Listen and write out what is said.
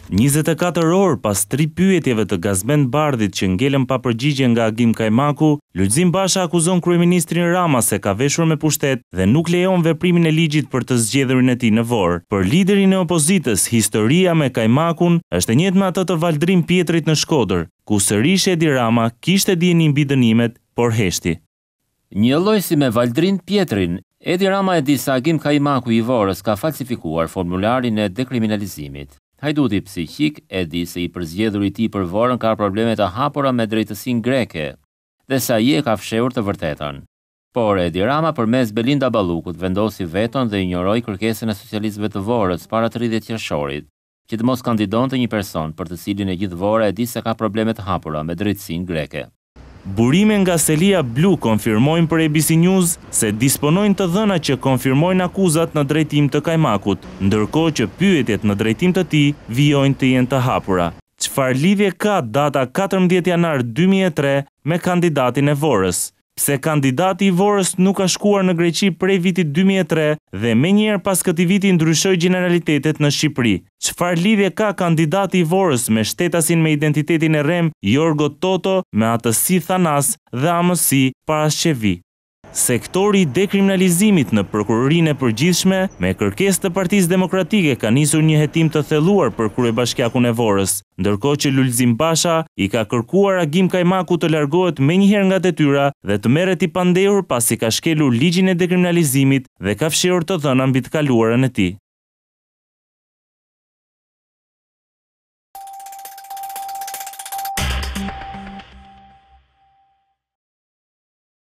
24 orë pas 3 pyetjeve të Gazmend Bardhit që ngelën pa përgjigje nga Agim Kajmaku, Lulzim Basha akuzon kryeministrin Rama se ka veshur me pushtet dhe nuk lejon veprimin e ligjit për të zgjedhurin e tij në Vorë. Për liderin e opozitës, historia me Kajmakun është e njëjtë me atë të Valdrim Pjetrit në Shkodër, ku sërish Edi Rama kishte dieni mbi dënimet, por heshti. Një lloj si me Valdrim Pjetrin, Edi Rama e di se Agim Kajmaku i Vorës ka falsifikuar formularin e dekriminalizimit. Hajduti psiqik e di se i përzgjedhur i tij për Vorën ka probleme të hapura me drejtësinë greke dhe se ai e ka fshehur të vërtetën. Por Edi Rama përmes Belinda Ballukut vendosi veton dhe injoroi kërkesën e socialistëve të Vorës para 30 qershorit, që të mos kandidonte një person për të cilin e gjithë Vora e di se ka probleme të hapura me drejtësinë greke. Burime nga Selia Blu konfirmojnë për ABC News se disponojnë të dhëna që konfirmojnë akuzat në drejtim të Kajmakut, ndërkohë që pyetjet në drejtim të tij vijojnë të jenë të hapura. Çfarë lidhje ka data 14 janar 2003 me kandidatin e Vorës? Pse kandidati i Vorës nuk ka shkuar në Greqi prej vitit 2003 dhe menjëherë pas këtij viti ndryshoi gjeneralitetet në Shqipëri? Çfarë lidhje ka kandidati i Vorës me shtetasin me identitetin e rrem Jorgo Toto me atësi Thanas dhe amësi Parasqevi? Sektori i dekriminalizimit në prokurorinë e përgjithshme me kërkesë të Partisë Demokratike ka nisur një hetim të thelluar për kryebashkiakun e Vorës, ndërkohë që Lulzim Basha i ka kërkuar Agim Kajmaku të largohet menjëherë nga detyra dhe të merret i pandehur pasi ka shkelur ligjin e dekriminalizimit dhe ka fshehur të dhëna mbi të kaluarën e tij.